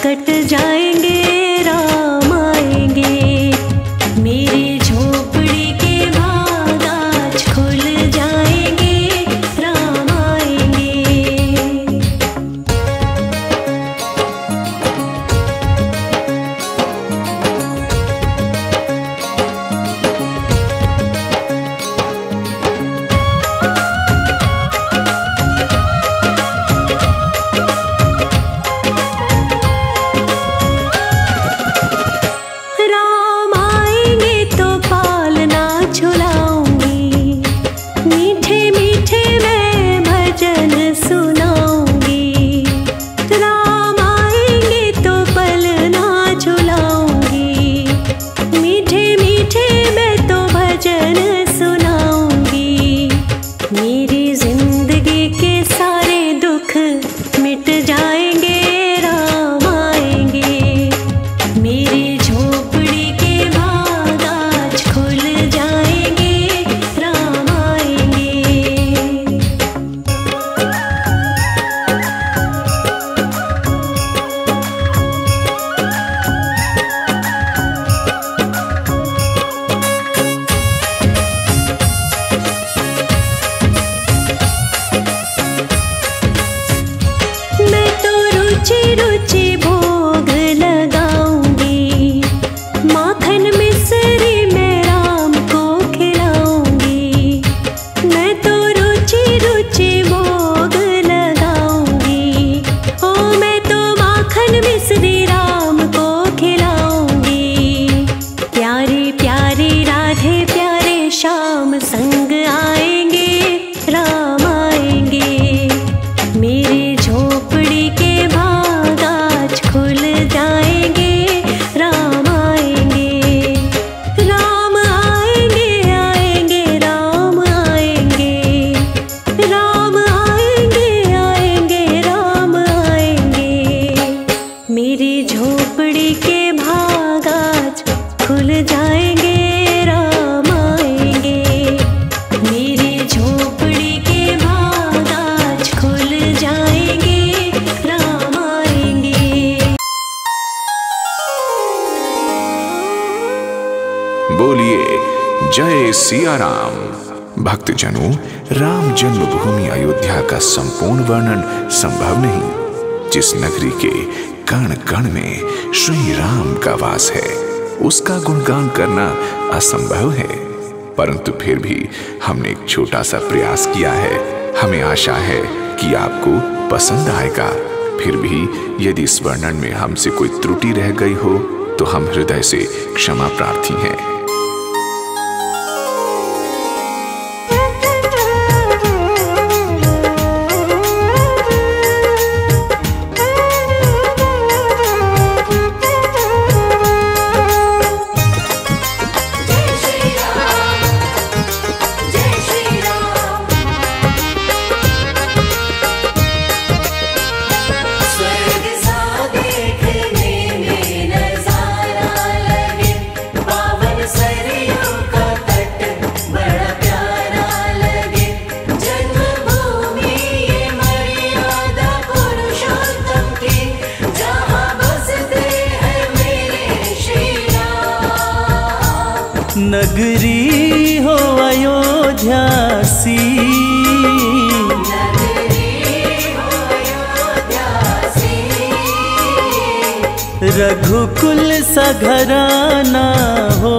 Cut जाएंगे, राम आएंगे। मेरी झोपड़ी के भाग आज खुल जाएंगे, राम आएंगे। बोलिए जय सिया राम। भक्तजनों, राम जन्मभूमि अयोध्या का संपूर्ण वर्णन संभव नहीं। जिस नगरी के कण कण में श्री राम का वास है, उसका गुणगान करना असंभव है, परंतु फिर भी हमने एक छोटा सा प्रयास किया है। हमें आशा है कि आपको पसंद आएगा। फिर भी यदि इस वर्णन में हमसे कोई त्रुटि रह गई हो तो हम हृदय से क्षमा प्रार्थी हैं। नगरी हो अयोध्या सी, रघुकुल सा घराना हो,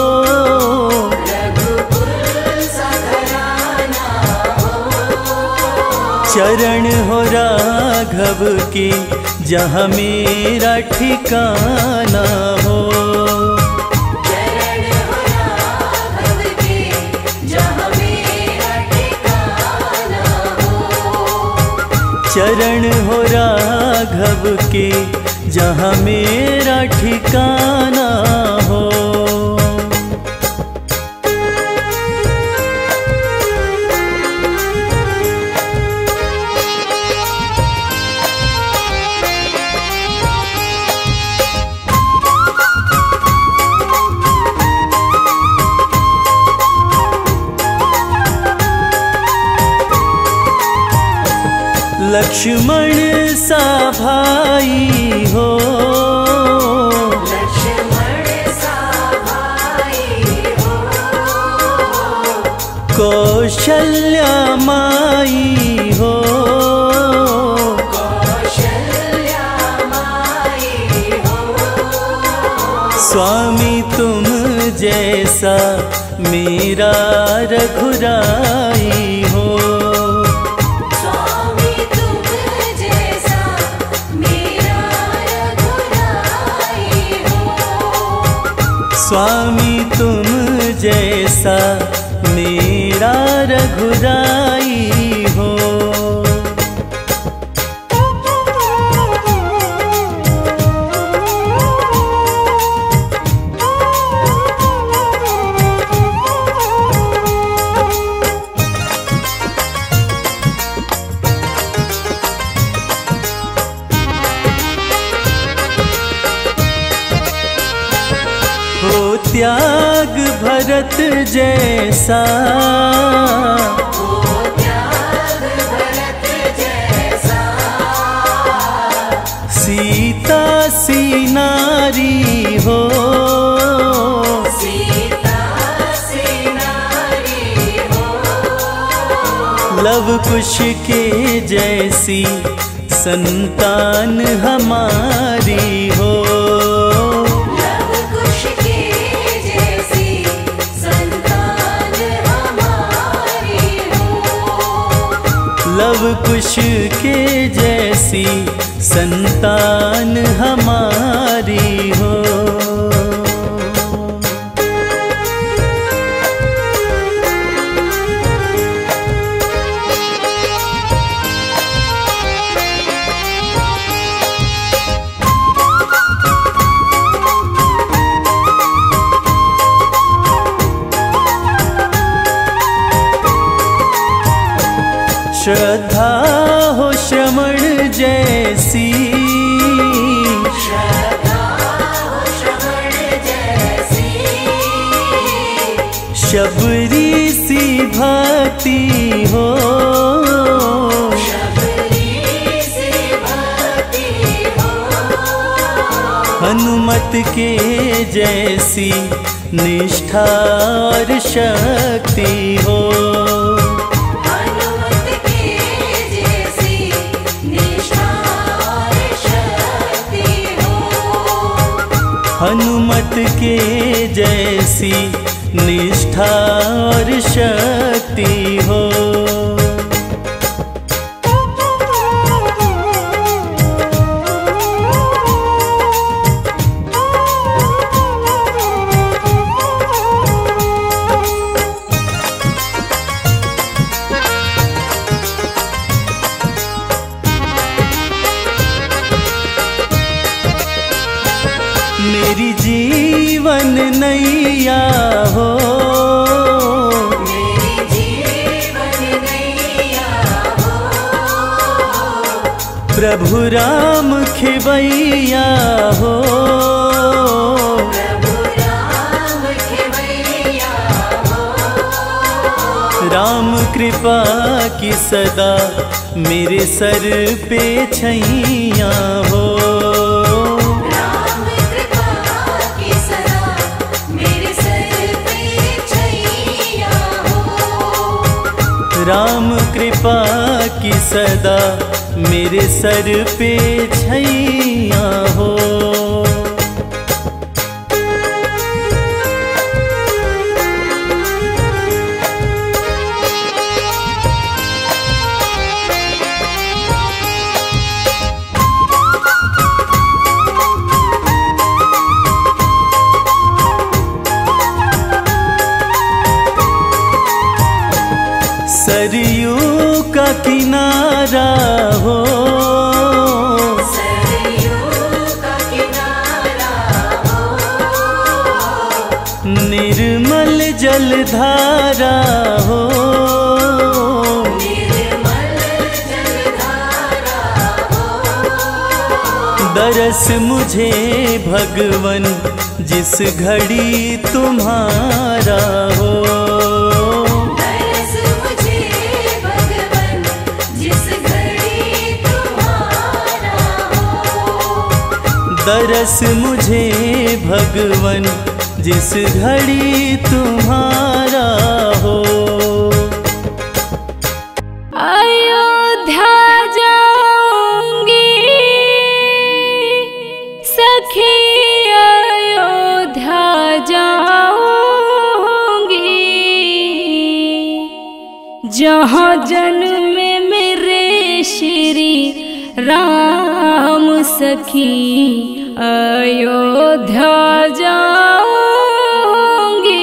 चरण हो राघव की जहाँ मेरा ठिकाना हो। चरण हो राघव के जहाँ मेरा ठिकाना हो। लक्ष्मण सा भाई हो, लक्ष्मण सा भाई हो, कौशल्या माई हो, कौशल्या माई हो, स्वामी तुम जैसा मेरा रघुराई हो, स्वामी तुम जैसा मेरा रघुराई हो, स्वामी तुम जैसा मेरा रघुराई हो। हो त्याग भरत जैसा, हो त्याग भरत जैसा, सीता सी नारी हो, सीता सी नारी हो, लव कुश के जैसी संतान हमारी हो, लव कुश के जैसी संतान हमारी हो, लव कुश के जैसी संतान हमारी हो। श्रद्धा हो श्रवण जैसी, श्रद्धा हो श्रवण जैसी, शबरी सी भक्ति हो, शबरी सी भक्ति हो, हनुमत के जैसी निष्ठा और शक्ति हो, हनुमत के जैसी निष्ठा और शक्ति हो, हनुमत के जैसी निष्ठा और शक्ति हो। मेरी जीवन नैया हो, मेरी जीवन नैया हो, प्रभु राम खेवैया हो, प्रभु राम खेवैया हो, राम कृपा की सदा मेरे सर पे छैया हो, राम कृपा की सदा मेरे सर पे छैया हो, राम कृपा की सदा मेरे सर पे छैया हो। सरयू का किनारा हो, सरयू का किनारा हो, निर्मल जलधारा हो, निर्मल जलधारा हो, दरस मुझे भगवन जिस घड़ी तुम्हारा हो, दरस मुझे भगवन जिस घड़ी तुम्हारा तरस मुझे भगवन जिस घड़ी तुम्हारा हो। अयोध्या जाऊंगी सखी, अयोध्या जाऊंगी, जहाँ जन्मे मेरे श्री राम सखी, अयोध्या जाऊंगी।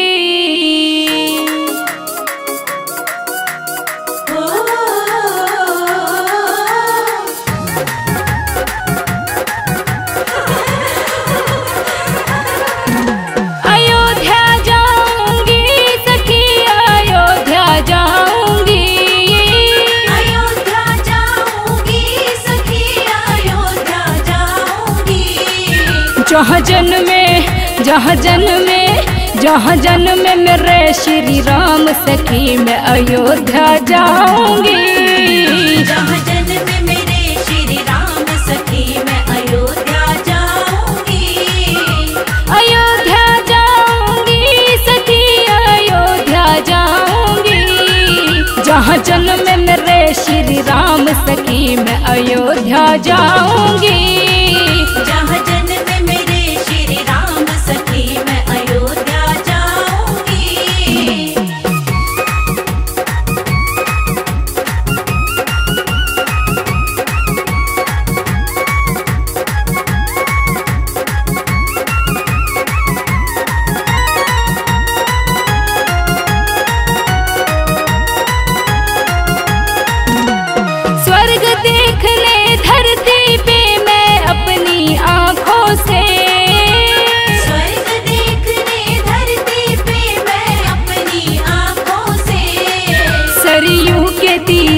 अयोध्या जाऊंगी सखी, अयोध्या जाऊंगी, अयोध्या जाऊंगी सखी, अयोध्या जाऊंगी। जहाँ जन्मे मेरे श्री राम सखी, मैं अयोध्या जाऊंगी। जहाँ जन्मे मेरे श्री राम सखी, मैं अयोध्या जाऊंगी। अयोध्या जाऊंगी सखी, अयोध्या जाऊंगी, जहाँ जन्मे मेरे श्री राम सखी, मैं अयोध्या जाऊंगी। जहाँ जन्मे मेरे श्री राम सखी, मैं अयोध्या जाऊंगी। स्वर्ग देखने धरती पे मैं अपनी आँखों से, स्वर्ग देखने धरती पे मैं अपनी आँखों से, सरयू के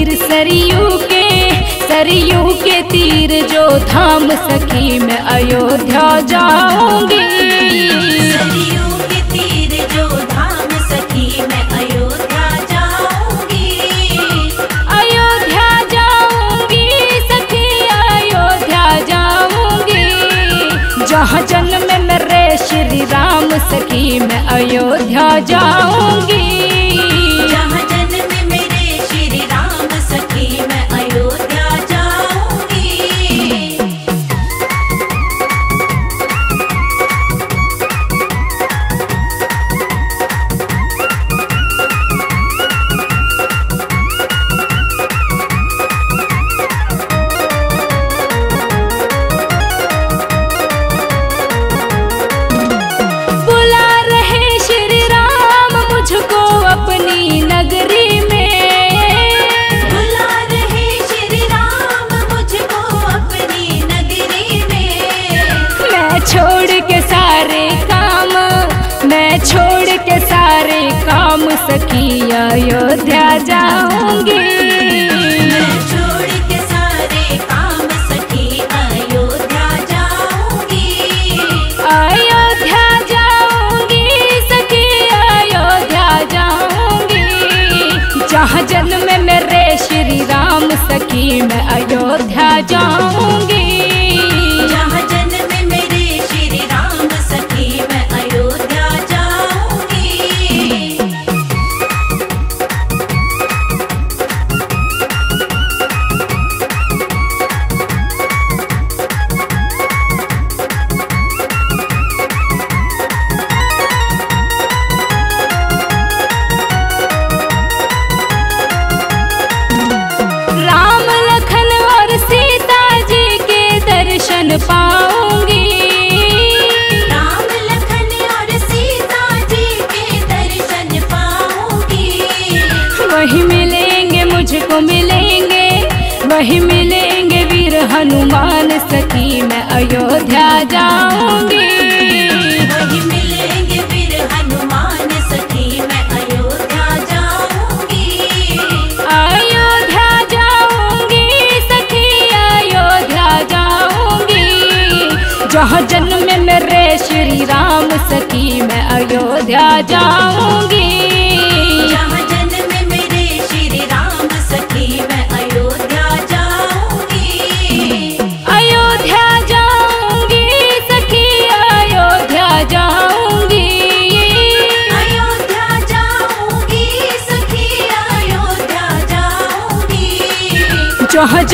तीर जो थाम सखी, मैं अयोध्या जाऊंगी। सरयू के तीर जो धाम सखी, मैं अयोध्या जाऊंगी। अयोध्या जाऊंगी सखी, अयोध्या जाऊंगी, जहाँ जन्मे मेरे श्री राम सखी, मैं अयोध्या जाऊंगी। जहाँ जन्मे मेरे श्री राम सखी, मैं अयोध्या जाऊंगी। बुला रहे श्री राम मुझको अपनी नगरी में, बुला रहे श्री राम मुझको अपनी नगरी में। मैं छोड़ के सारे काम सखी, अयोध्या जाऊंगी। मैं छोड़ के सारे काम सखी, अयोध्या जाऊंगी। अयोध्या जाऊंगी सखी, अयोध्या जाऊंगी, जहाँ जन्मे मेरे श्री राम सखी, मैं अयोध्या जाऊंगी। जहाँ जन्मे मेरे श्री राम सखी, मैं अयोध्या जाऊंगी। राम लखन और सीता जी के दर्शन पाऊंगी। राम लखन और सीता जी के दर्शन पाऊंगी। वही मिलेंगे मुझको वही मिलेंगे वीर हनुमान सखी, मैं अयोध्या जाऊंगी। वही मिलेंगे वीर हनुमान सखी, मैं अयोध्या जाऊंगी। अयोध्या जाऊंगी सखी, अयोध्या जाऊंगी, जहाँ जन्मे मेरे श्री राम सखी, मैं अयोध्या जाऊंगी। जहाँ जन्मे मेरे श्री राम सखी, मैं अयोध्या जाऊंगी। अयोध्या जाऊंगी जहाँ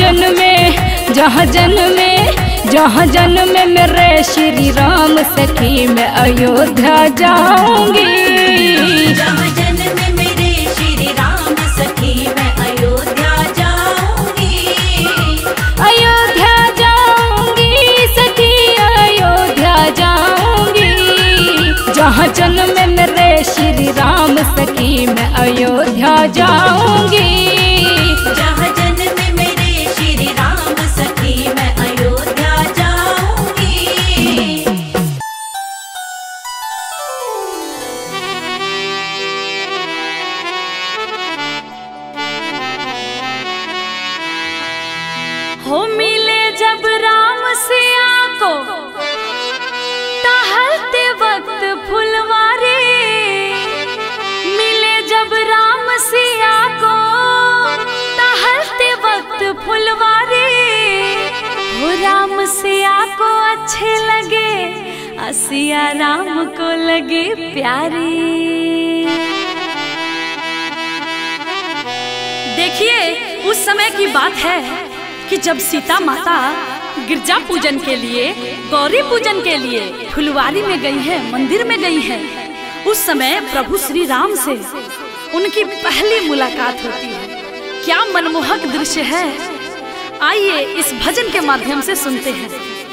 जन्म में मेरे श्री राम सखी मैं अयोध्या जाऊंगी। जहाँ जन्म में मेरे श्री राम सखी मैं अयोध्या जाऊंगी। अयोध्या जाऊंगी सखी अयोध्या जाऊंगी। जहाँ जन्म में मेरे श्री राम सखी मैं अयोध्या जाऊंगी। जहाँ जन्म में मेरे श्री राम सखी मैं अयोध्या जाऊंगी। हो मिले जब राम सिया को टहलते वक्त फुलवारी, मिले जब राम सिया को टहलते वक्त फुलवारी। हो राम सिया को अच्छे लगे, सिया राम को लगे प्यारी। देखिए उस समय की बात है कि जब सीता माता गिरजा पूजन के लिए, गौरी पूजन के लिए फुलवारी में गई है, मंदिर में गई है। उस समय प्रभु श्री राम से उनकी पहली मुलाकात होती है। क्या मनमोहक दृश्य है, आइए इस भजन के माध्यम से सुनते हैं।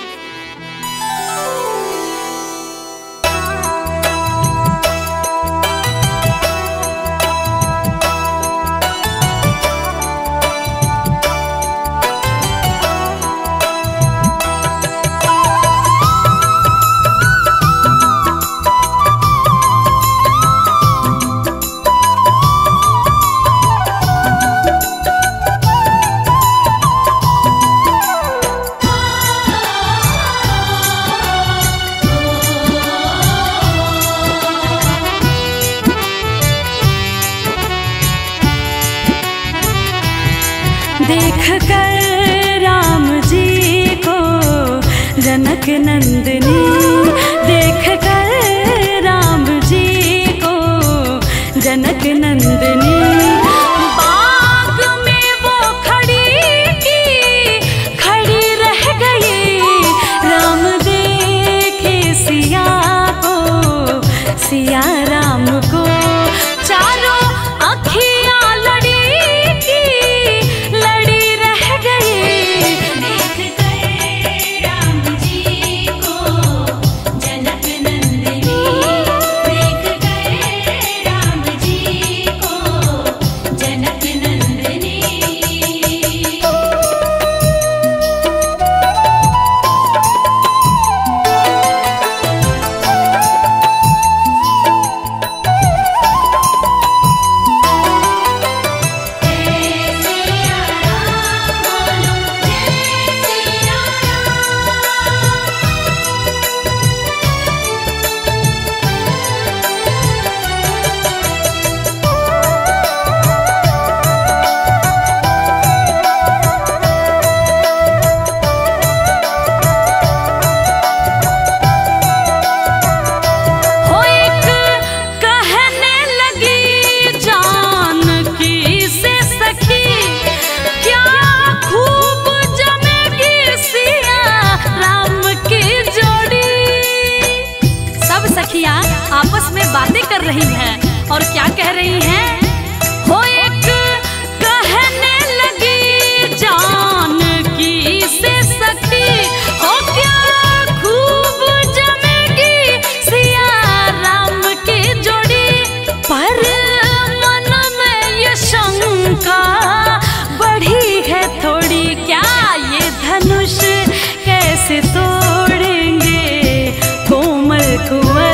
देख कर राम जी को जनक नंदनी, देख कर राम जी को जनक नंदनी। बाग में वो खड़ी रह गई। राम देखे सिया को, सिया राम को। चारों अखियां आपस में बातें कर रही हैं और क्या कह रही हैं? हो एक कहने लगी जानकी से सखी, हो क्या खूब जमेगी सिया राम की जोड़ी। पर मन में ये शंका बढ़ी है थोड़ी, क्या ये धनुष कैसे तोड़ेंगे कोमल कुंवर।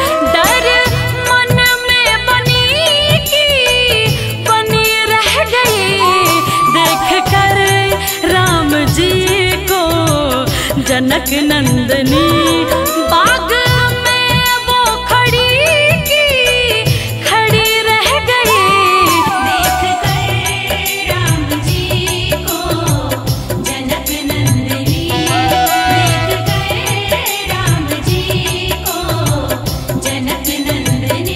जनक नंदनी बाग में वो खड़ी रह गई। देख कर राम जी को जनक नंदनी, देख कर राम जी को जनक नंदनी।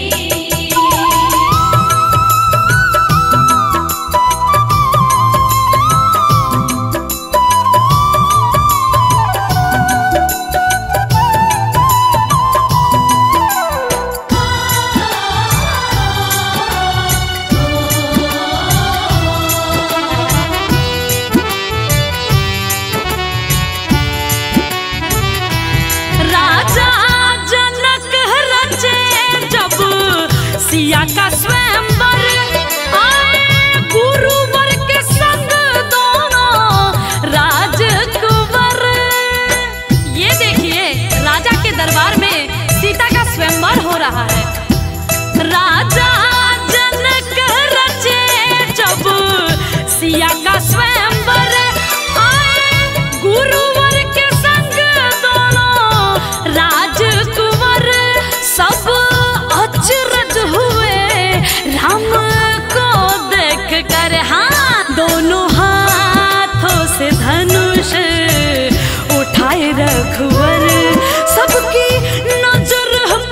दरबार में सीता का स्वयंवर हो रहा है। राजा जनक रचे जब सिया का स्वयंवर, आए गुरुवर के संग दोनों राजकुंवर, सब अचरज हुए राम को देख कर। हाँ, दोनों हाथों से धनुष उठाए रघुवर, सबकी नजर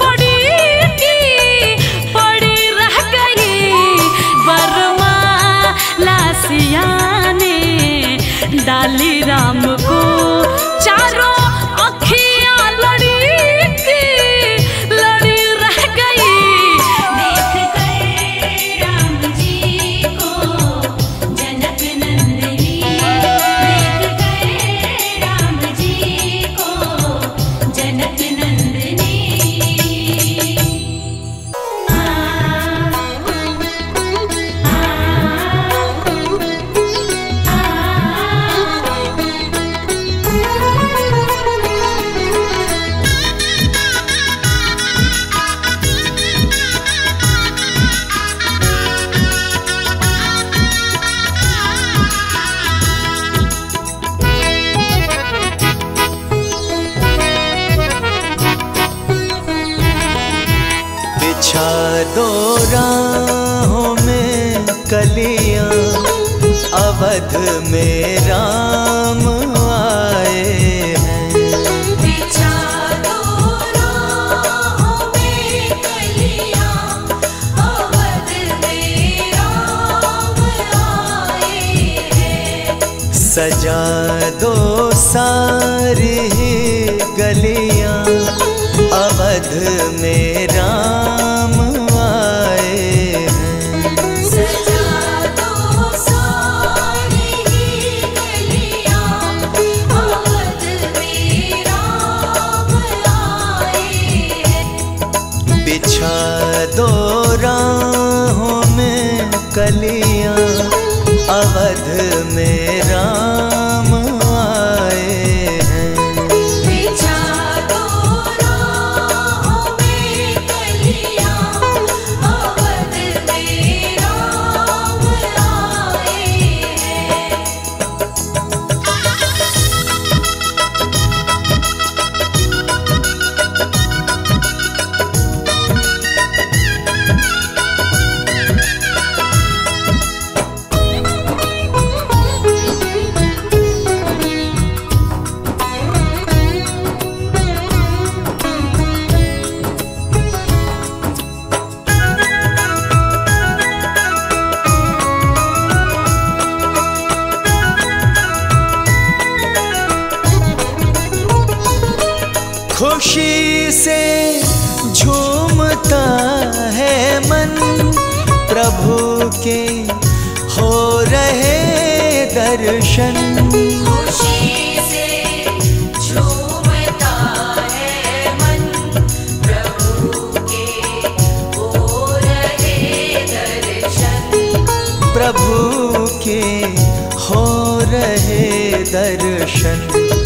पड़ी रह गई वरमाला सिया ने डाली राम को। चारों अखियां लड़ी रह गई। देख कर राम जी को जनक नंदिनी, देख कर राम जी को जनक नंदिनी। बिछा दो राहों में कलियां, अवध में राम आए हैं। बिछा दो राहों में कलियां, अवध में राम आए हैं। सजा दो सारी गलियां, अवध में राम आए हैं। सजा दो सारी गलियां, अवध में राम आए हैं। बिछा दो राहों में कलियां, अवध में राम आए हैं। बिछा दो राहों में कलियां, अवध में राम आए हैं। खुशी से झूमता है मन, प्रभु के हो रहे दर्शन। खुशी से झूमता है मन, प्रभु के हो रहे दर्शन। प्रभु के हो रहे दर्शन।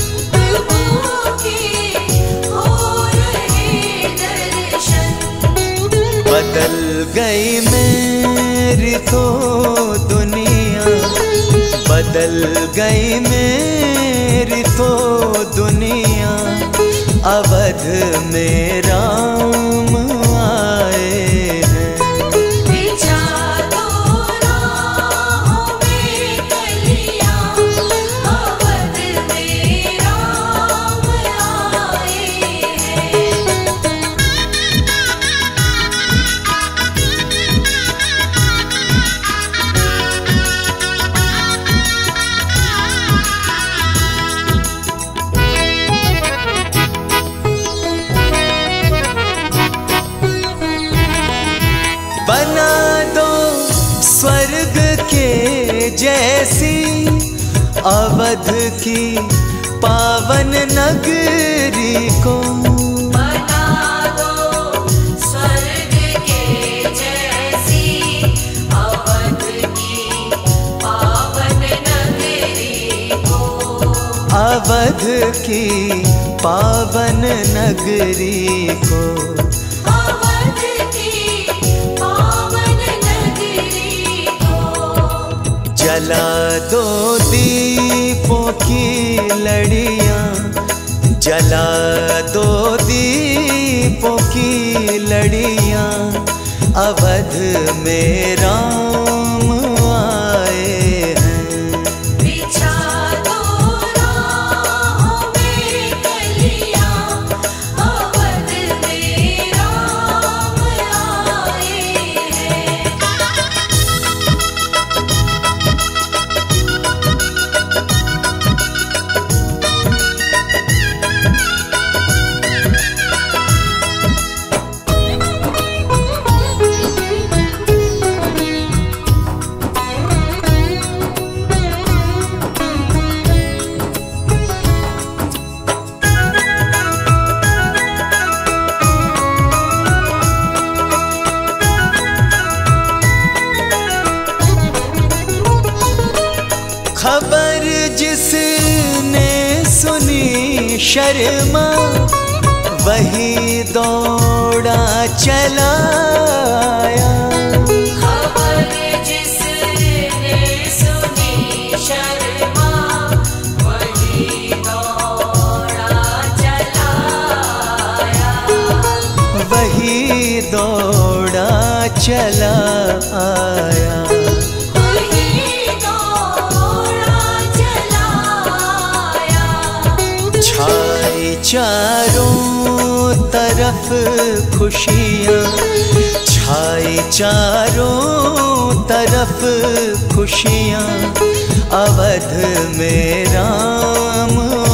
बदल गई मेरी तो दुनिया, बदल गई मेरी तो दुनिया, अवध में राम आए हैं। बिछा दो राहों में कलियां, अवध में राम आए हैं। बना दो स्वर्ग के जैसी अवध की पावन नगरी को। बना दो स्वर्ग के जैसी अवध की पावन नगरी को। अवध की पावन नगरी को, अवध की पावन नगरी को। जला दो दीपों की लड़ियां, जला दो दीपों की लड़ियां, अवध में राम आए हैं। बिछा दो राहों में कलियां, अवध में राम आए हैं। खबर जिसने सुनी शर्मा, वही दौड़ा चला आया। खबर जिसने सुनी शर्मा, वही दौड़ा चला आया। वही दौड़ा चला आया। वही दौड़ा चला आया। छाई चारों तरफ खुशियाँ, छाई चारों तरफ खुशियाँ, अवध में राम